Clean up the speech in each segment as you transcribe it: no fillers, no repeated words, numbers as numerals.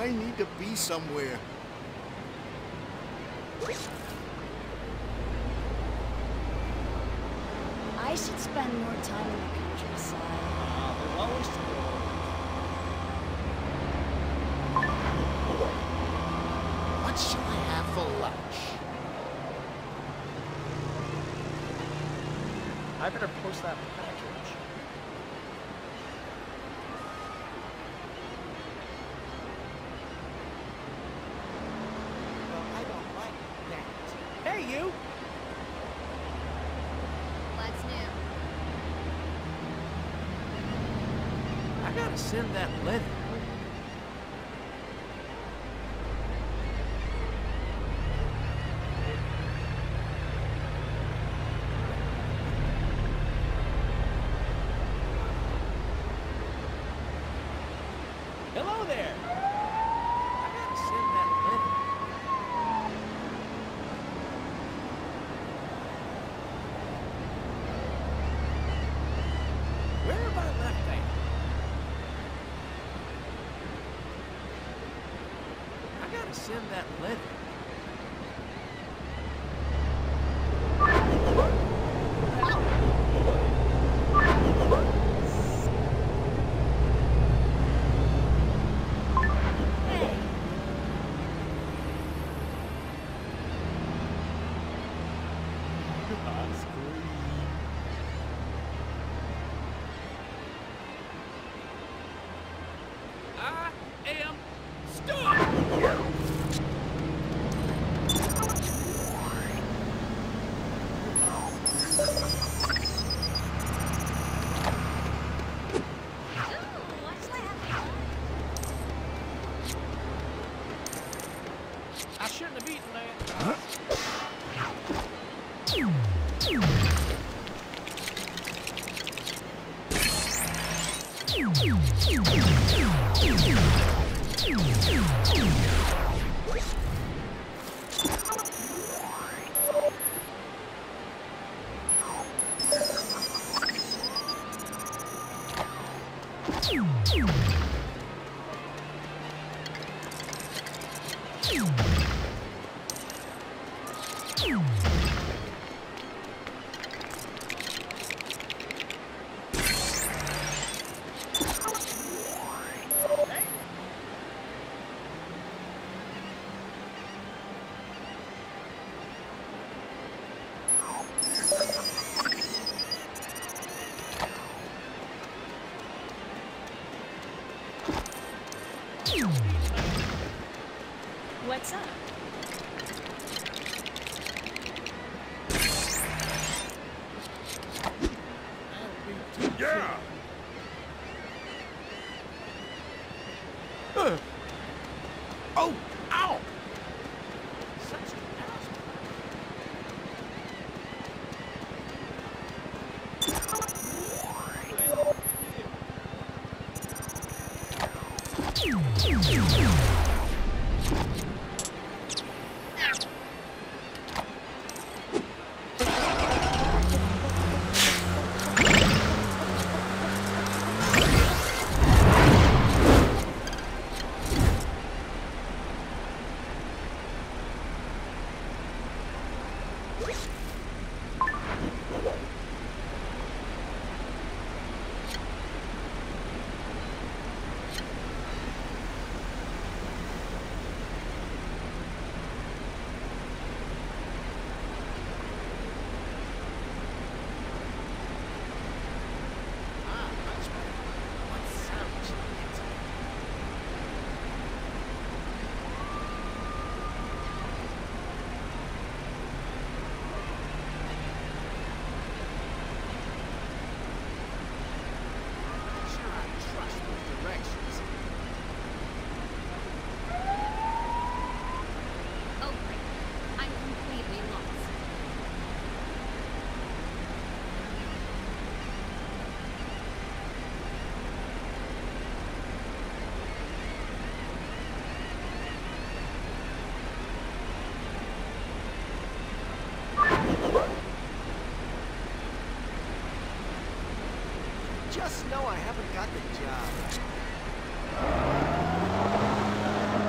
I need to be somewhere. I should spend more time in the countryside. There's always tomorrow. What shall I have for lunch? I better post that package. Well, I don't like that. Hey, you! What's new? I gotta send that letter. Hello there! I gotta send that letter. Where have I left that? I gotta send that letter. Hey, I am stuck! what shall I have? I shouldn't have eaten that. What's up? Yeah! Oh! Ow! Such an asshole. Oh, great. I'm completely lost. Just know I haven't got the job.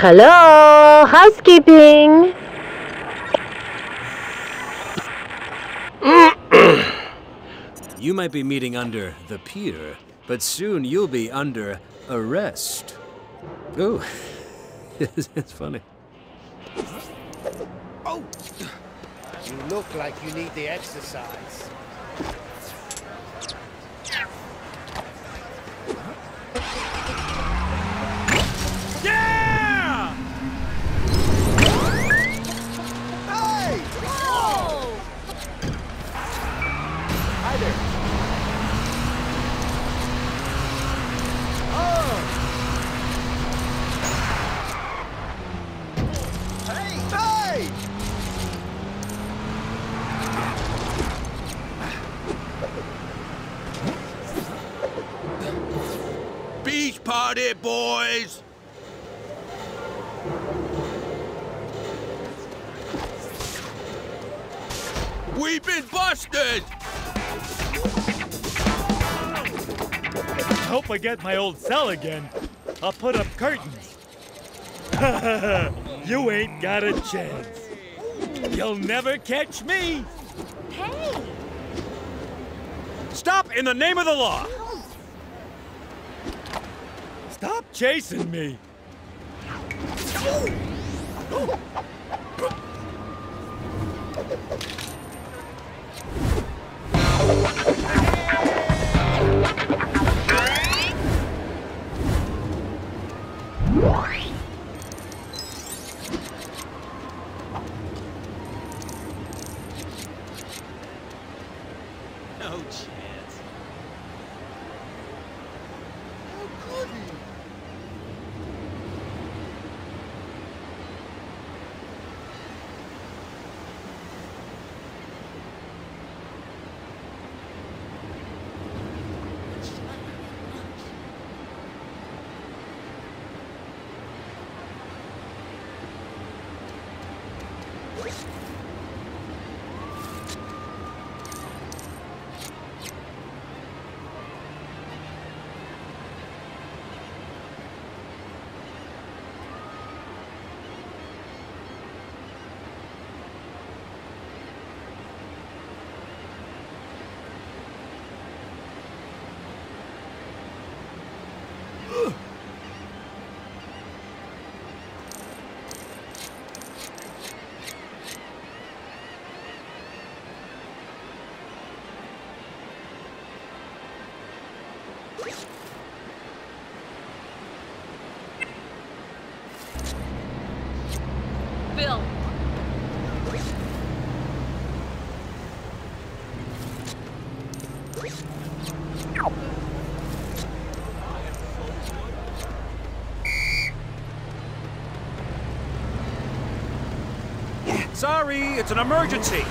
Hello, housekeeping. You might be meeting under the pier, but soon you'll be under arrest. Ooh, it's funny. Oh! You look like you need the exercise. Yeah! Hey! Whoa! Hi there. Oh! Hey! Hey! Beach party, boys! We've been busted! Hope I get my old cell again. I'll put up curtains. You ain't got a chance. You'll never catch me. Hey! Stop in the name of the law. Stop chasing me. No chance. How could he? Bill. Sorry, it's an emergency.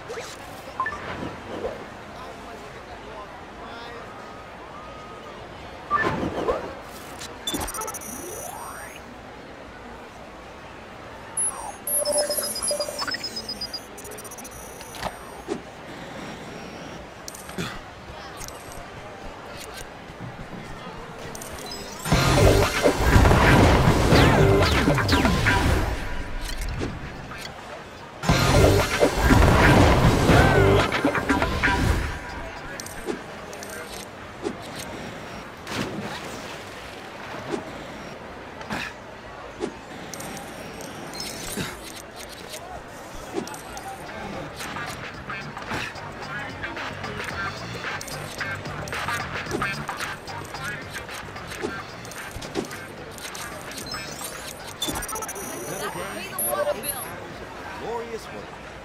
Glorious work.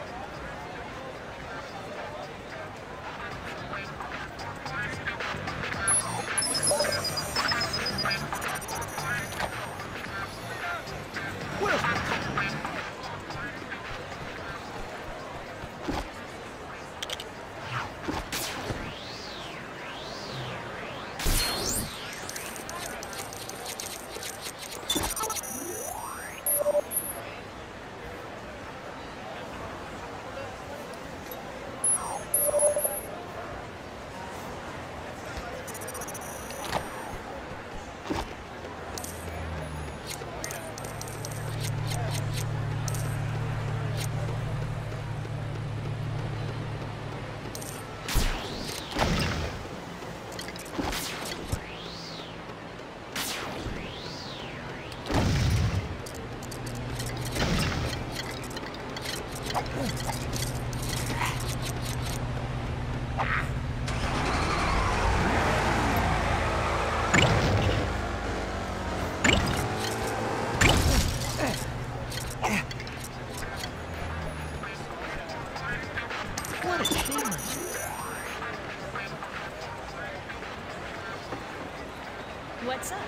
What's up?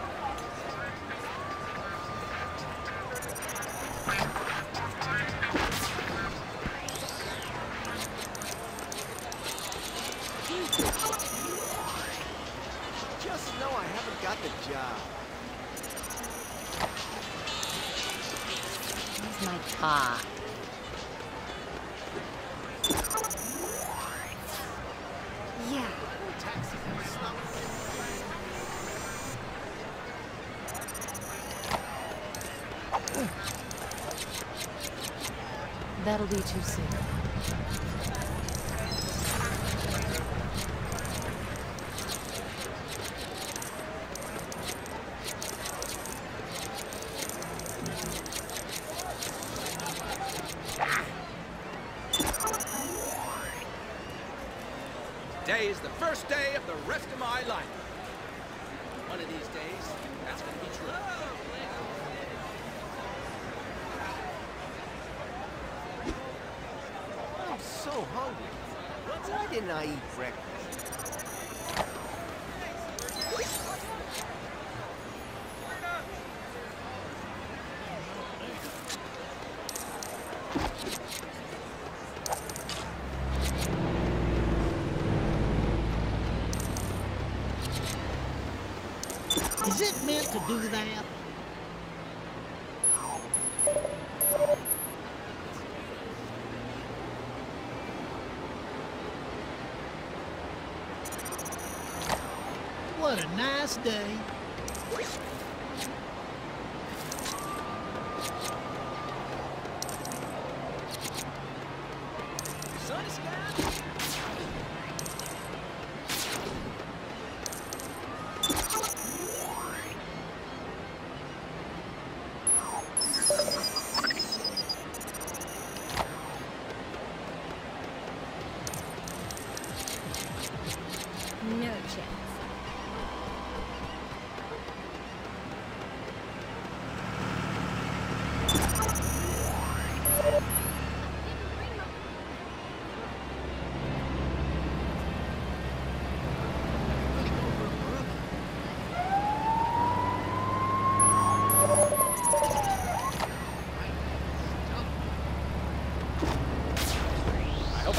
Just know I haven't got the job. Where's my car? Yeah. That'll be too soon. Today is the first day of the rest of my life. One of these days, that's gonna be true. I'm so hungry. Why didn't I eat breakfast? Is it meant to do that? What a nice day. Sun is down. No chance.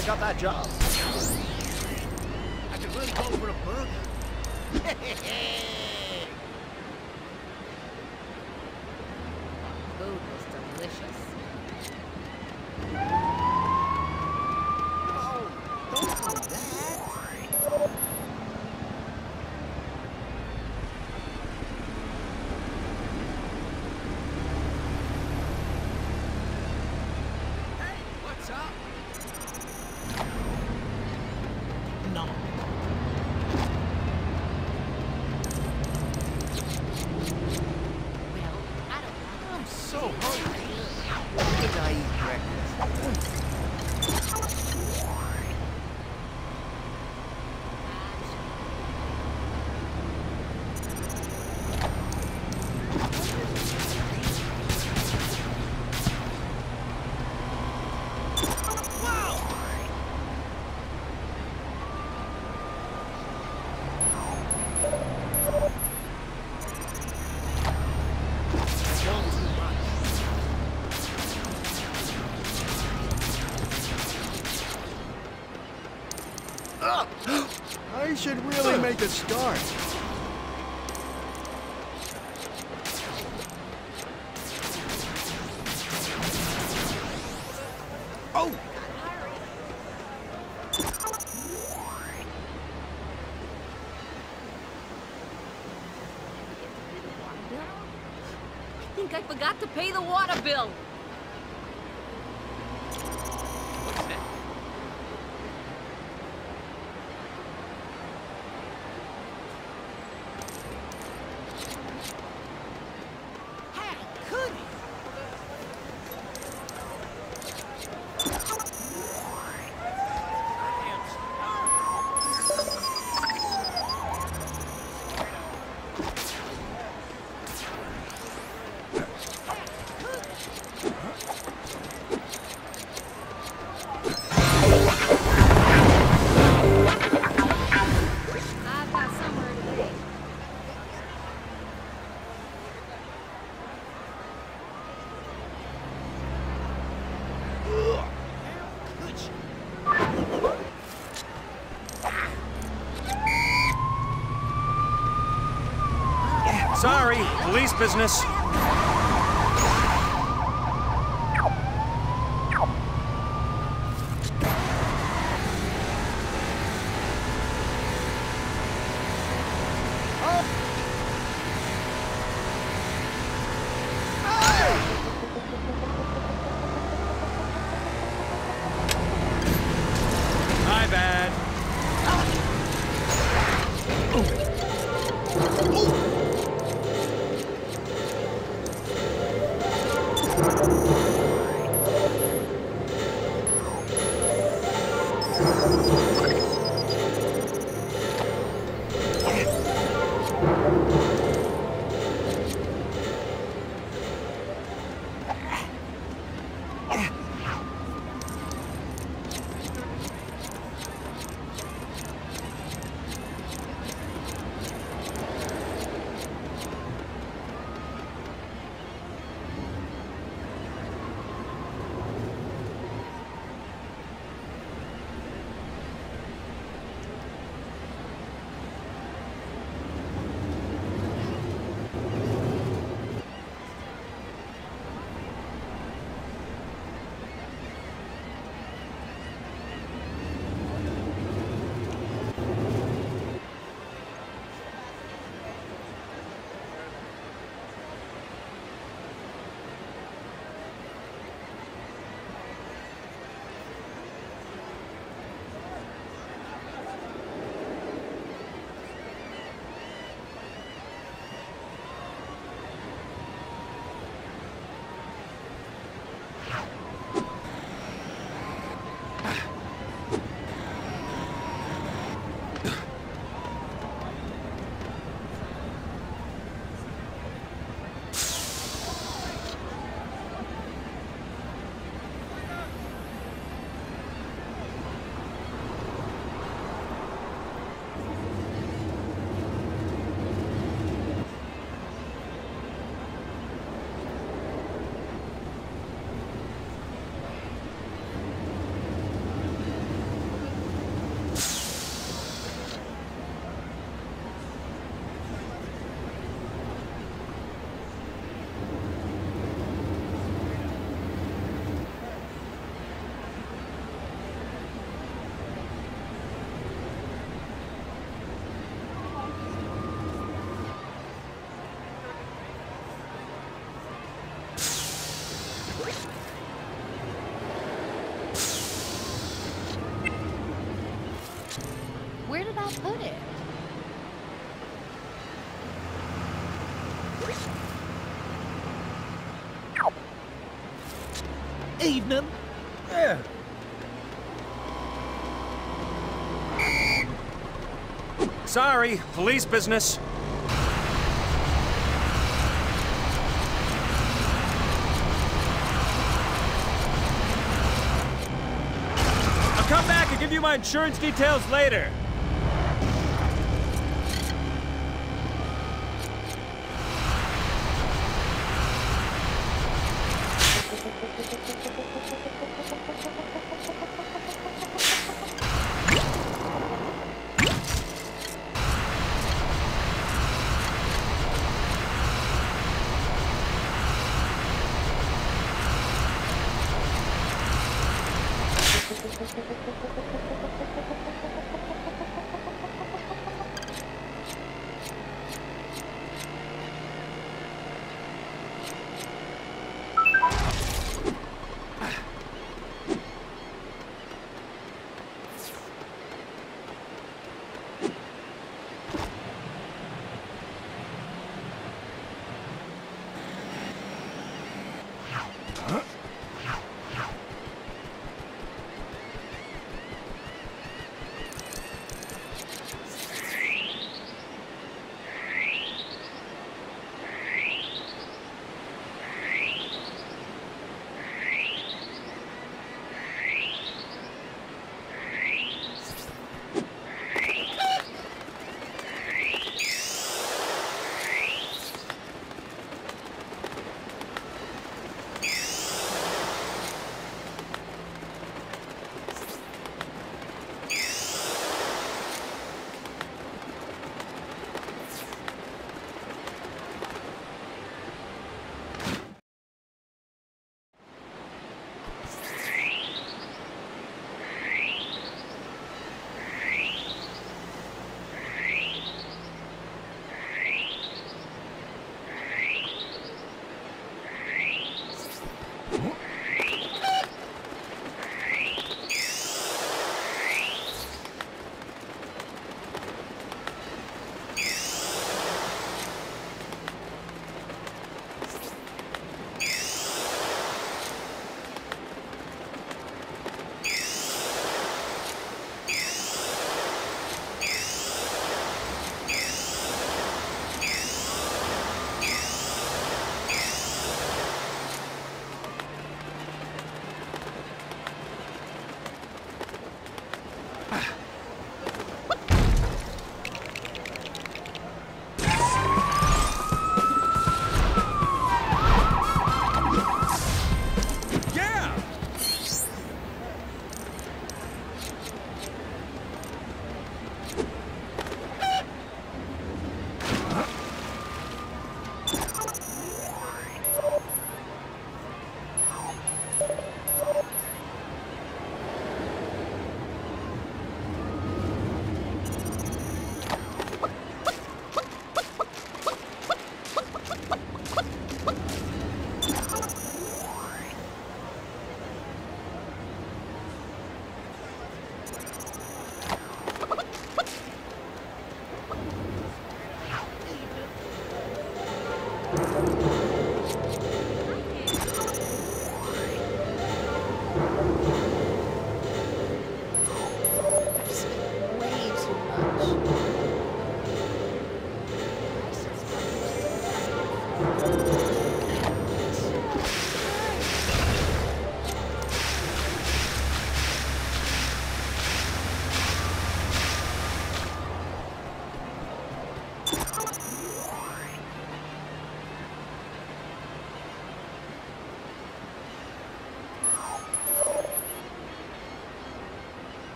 I got that job. I could really go for a burger. Food was delicious. Don't do that. Hey, what's up? No. Well, I don't know. I'm so hungry. When did I eat breakfast? I should really make a start. Oh! I think I forgot to pay the water bill. What's next? How could he? I've got somewhere today. Sorry, police business. My bad. did I put it? Evening. Yeah. Sorry, police business. I'll come back and give you my insurance details later.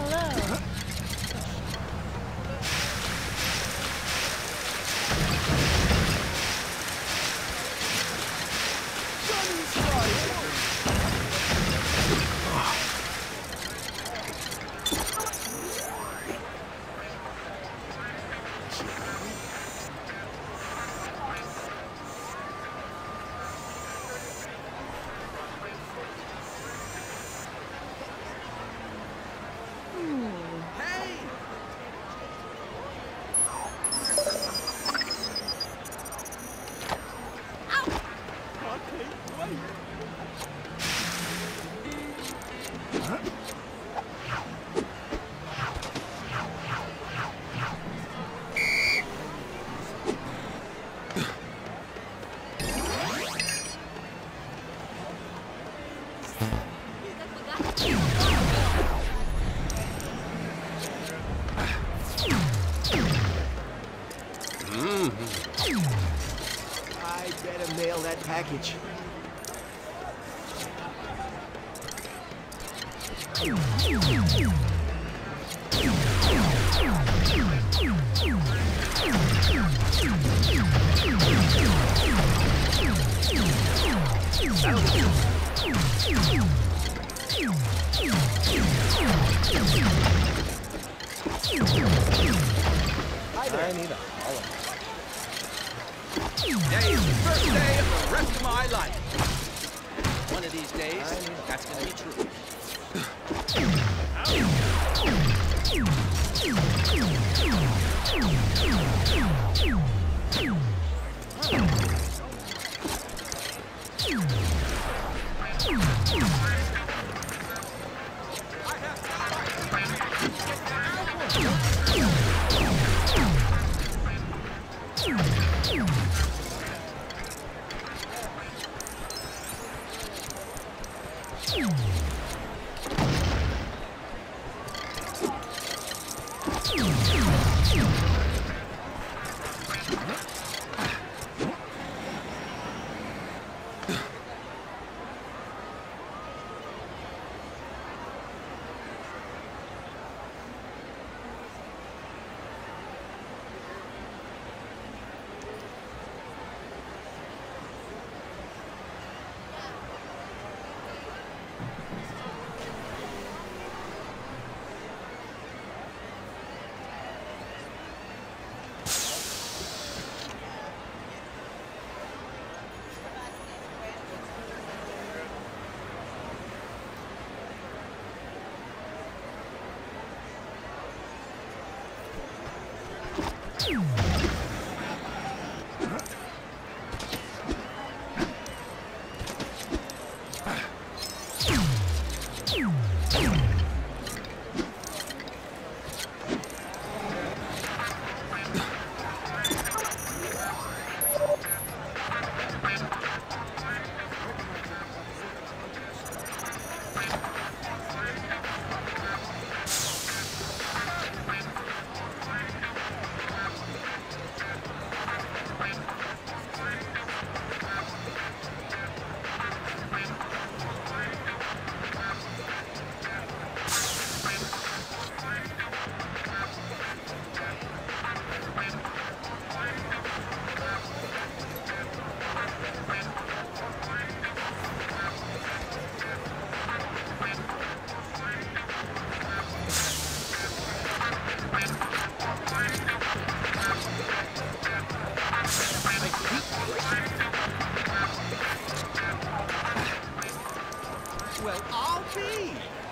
Hello. Hey! I better mail that package. I need a holiday. Today is the first day of the rest of my life. One of these days, that's gonna be true. Well, I'll be.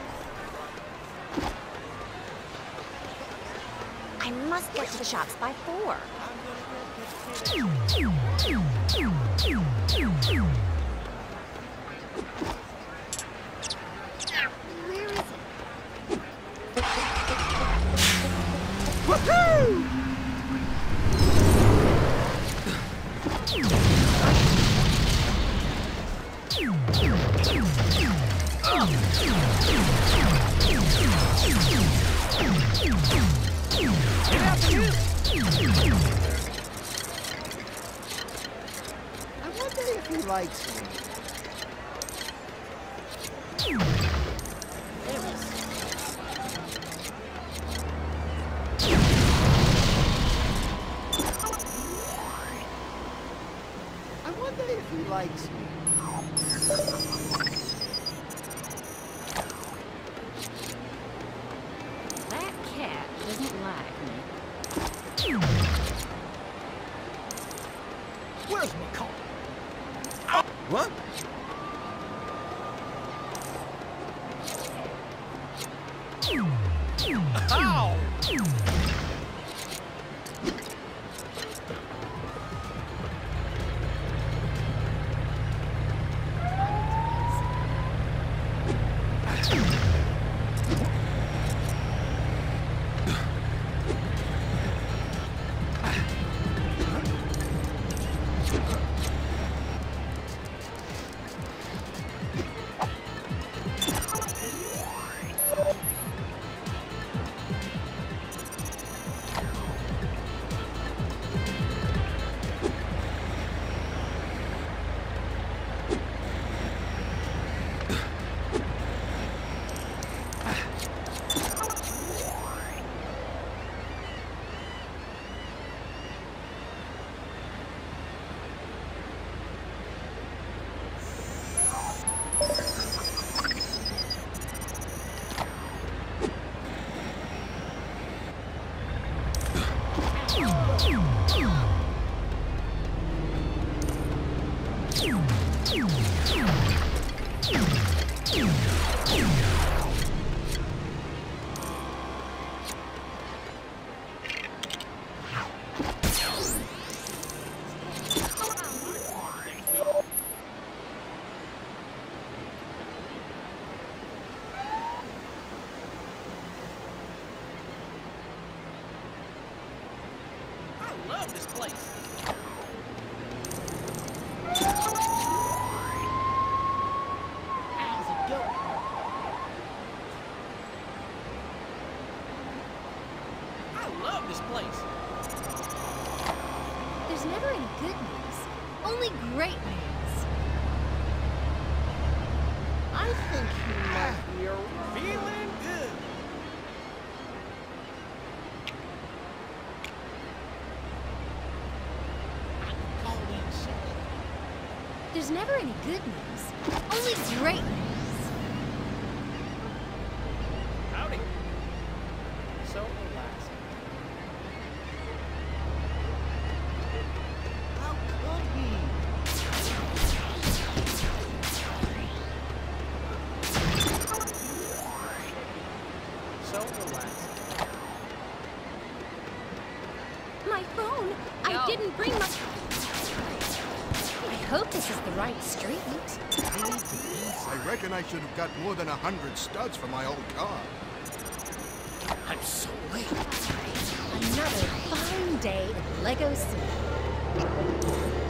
I must get to the shops by 4. Where is it? Woohoo! I wonder if he likes me. Ow! I love this place. How's it going? I love this place. There's never any good news, only great news. I think he might be around. Feeling good. There's never any good news, only great news. Howdy. So relaxing. How could he? So relaxing. My phone? I Yo. didn't bring my... I hope this is the right street. I reckon I should have got more than 100 studs for my old car. I'm so late. Another fine day in Lego City.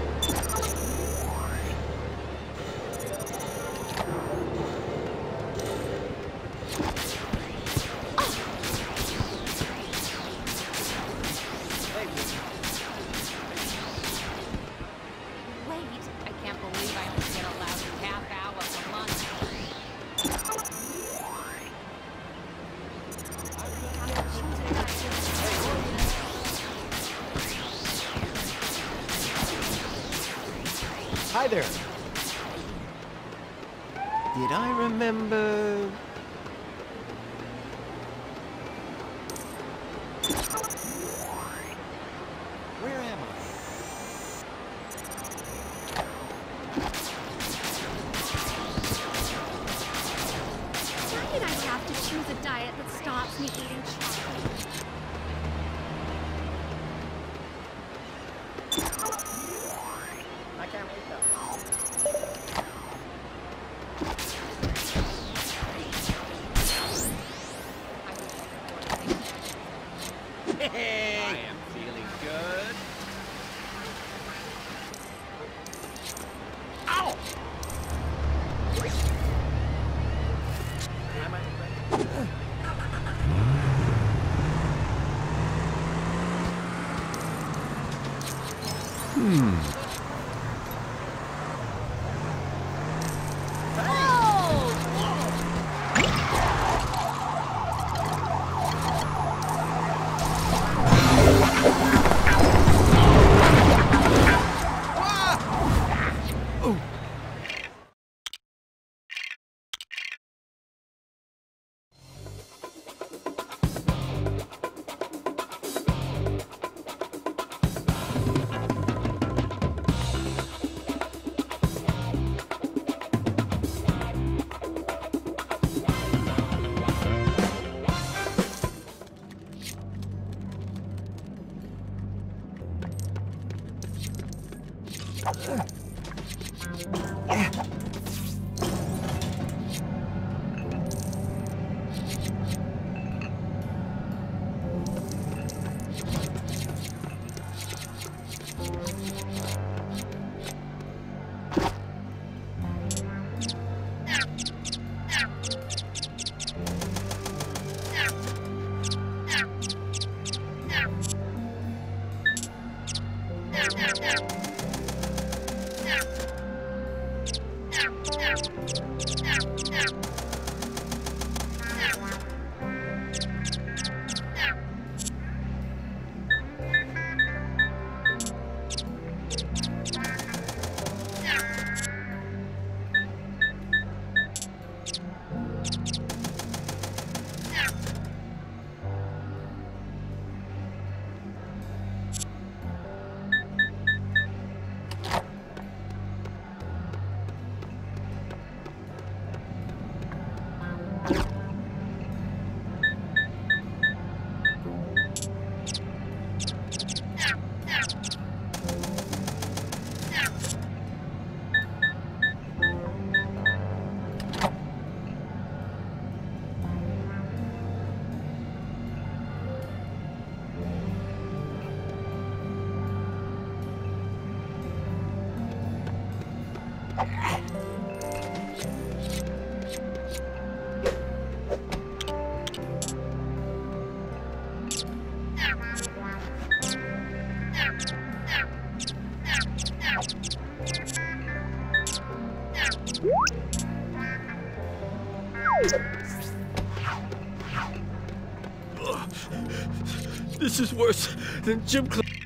Wait, I can't believe I only get allowed a half hour for lunch. Hi there. Did I remember? Where am I? Why did I have to choose a diet that stops me eating chocolate? I can't wake up. I am feeling good. Ow! I might be ready. This is worse than gym class.